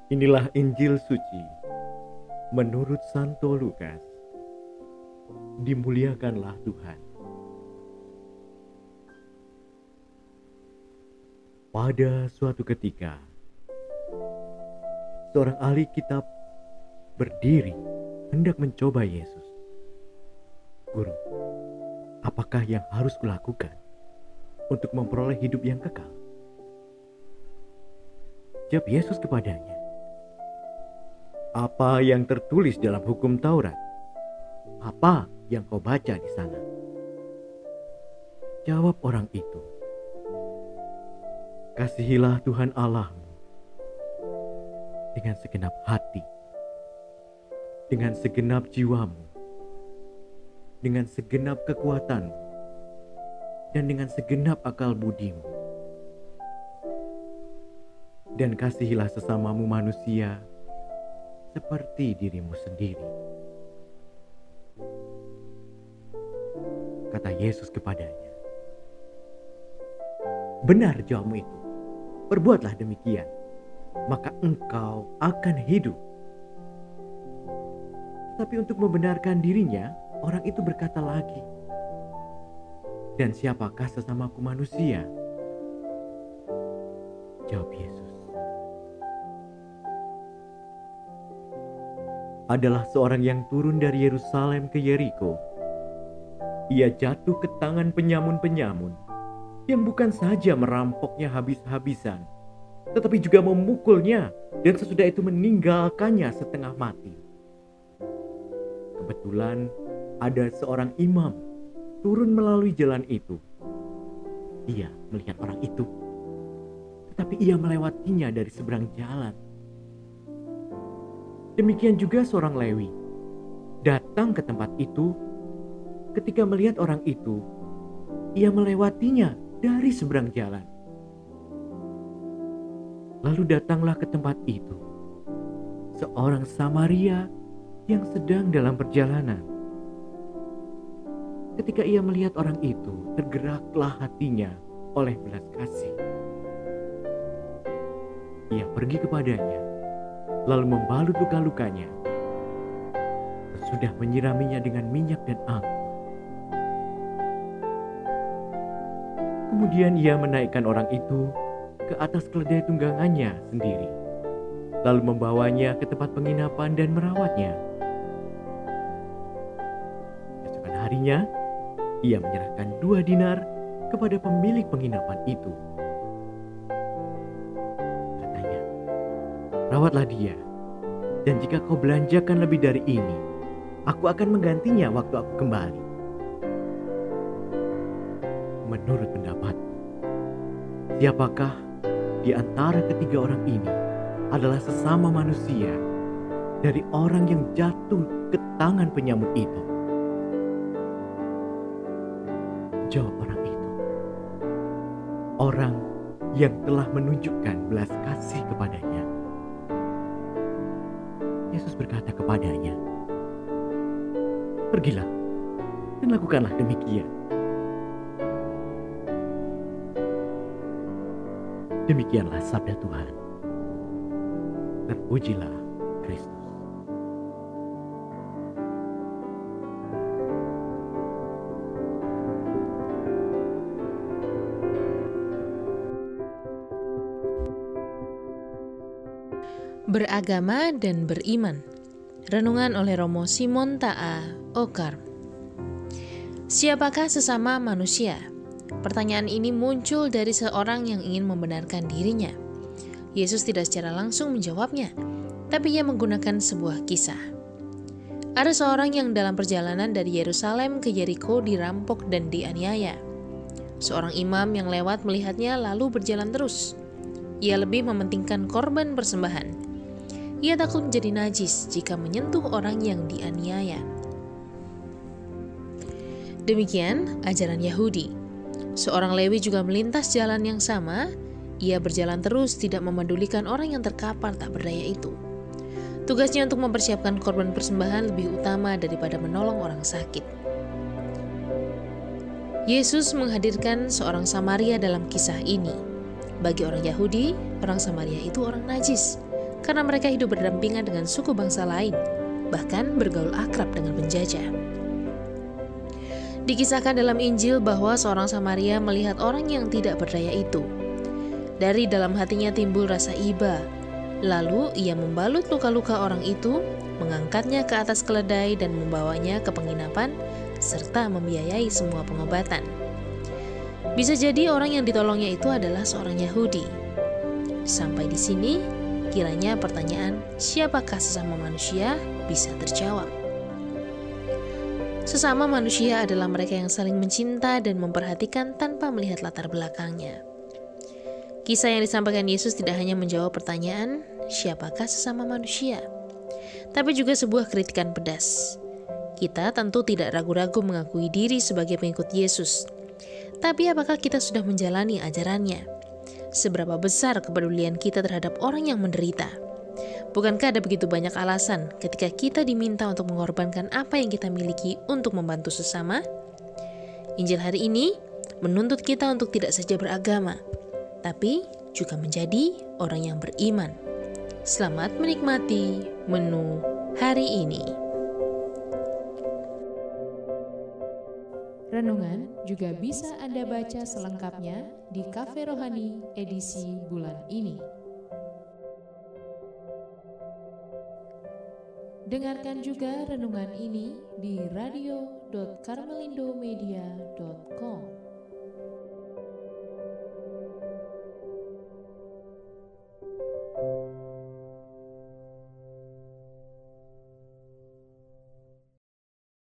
Inilah Injil suci menurut Santo Lukas. Dimuliakanlah Tuhan. Pada suatu ketika, seorang ahli kitab berdiri hendak mencoba Yesus. Guru, apakah yang harus kulakukan untuk memperoleh hidup yang kekal? Jawab Yesus kepadanya, apa yang tertulis dalam hukum Taurat? Apa yang kau baca di sana? Jawab orang itu, kasihilah Tuhan Allahmu dengan segenap hati, dengan segenap jiwamu, dengan segenap kekuatanmu, dan dengan segenap akal budimu. Dan kasihilah sesamamu manusia seperti dirimu sendiri. Kata Yesus kepadanya, benar jawabmu itu, perbuatlah demikian, maka engkau akan hidup. Tapi untuk membenarkan dirinya, orang itu berkata lagi, dan siapakah sesamaku manusia? Jawab Yesus, adalah seorang yang turun dari Yerusalem ke Yeriko. Ia jatuh ke tangan penyamun-penyamun yang bukan saja merampoknya habis-habisan, tetapi juga memukulnya dan sesudah itu meninggalkannya setengah mati. Kebetulan ada seorang imam turun melalui jalan itu. Ia melihat orang itu, tetapi ia melewatinya dari seberang jalan. Demikian juga seorang Lewi datang ke tempat itu. Ketika melihat orang itu, ia melewatinya dari seberang jalan. Lalu datanglah ke tempat itu seorang Samaria yang sedang dalam perjalanan. Ketika ia melihat orang itu, tergeraklah hatinya oleh belas kasih. Ia pergi kepadanya, lalu membalut luka-lukanya, sudah menyiraminya dengan minyak dan anggur. Kemudian ia menaikkan orang itu ke atas keledai tunggangannya sendiri, lalu membawanya ke tempat penginapan dan merawatnya. Keesokan harinya, ia menyerahkan 2 dinar kepada pemilik penginapan itu. Katanya, rawatlah dia, dan jika kau belanjakan lebih dari ini, aku akan menggantinya waktu aku kembali. Menurut pendapatku, siapakah di antara ketiga orang ini adalah sesama manusia dari orang yang jatuh ke tangan penyamun itu? Jawab orang itu, orang yang telah menunjukkan belas kasih kepadanya. Yesus berkata kepadanya, pergilah dan lakukanlah demikian. Demikianlah sabda Tuhan. Terpujilah Kristus. Beragama dan beriman. Renungan oleh Romo Simon Ta'a Okar. Siapakah sesama manusia? Pertanyaan ini muncul dari seorang yang ingin membenarkan dirinya. Yesus tidak secara langsung menjawabnya, tapi ia menggunakan sebuah kisah. Ada seorang yang dalam perjalanan dari Yerusalem ke Yeriko dirampok dan dianiaya. Seorang imam yang lewat melihatnya lalu berjalan terus. Ia lebih mementingkan korban persembahan. Ia takut menjadi najis jika menyentuh orang yang dianiaya. Demikian ajaran Yahudi. Seorang Lewi juga melintas jalan yang sama. Ia berjalan terus, tidak memedulikan orang yang terkapar tak berdaya itu. Tugasnya untuk mempersiapkan korban persembahan lebih utama daripada menolong orang sakit. Yesus menghadirkan seorang Samaria dalam kisah ini. Bagi orang Yahudi, orang Samaria itu orang najis. karena mereka hidup berdampingan dengan suku bangsa lain, bahkan bergaul akrab dengan penjajah. Dikisahkan dalam Injil bahwa seorang Samaria melihat orang yang tidak berdaya itu. Dari dalam hatinya timbul rasa iba, lalu ia membalut luka-luka orang itu, mengangkatnya ke atas keledai dan membawanya ke penginapan, serta membiayai semua pengobatan. Bisa jadi orang yang ditolongnya itu adalah seorang Yahudi. Sampai di sini, kiranya pertanyaan siapakah sesama manusia bisa terjawab. Sesama manusia adalah mereka yang saling mencinta dan memperhatikan tanpa melihat latar belakangnya. Kisah yang disampaikan Yesus tidak hanya menjawab pertanyaan siapakah sesama manusia, tapi juga sebuah kritikan pedas. Kita tentu tidak ragu-ragu mengakui diri sebagai pengikut Yesus. Tapi apakah kita sudah menjalani ajarannya? Seberapa besar kepedulian kita terhadap orang yang menderita? Bukankah ada begitu banyak alasan ketika kita diminta untuk mengorbankan apa yang kita miliki untuk membantu sesama? Injil hari ini menuntut kita untuk tidak saja beragama, tapi juga menjadi orang yang beriman. Selamat menikmati menu hari ini. Renungan juga bisa Anda baca selengkapnya di Cafe Rohani edisi bulan ini. Dengarkan juga renungan ini di radio.karmelindomedia.com.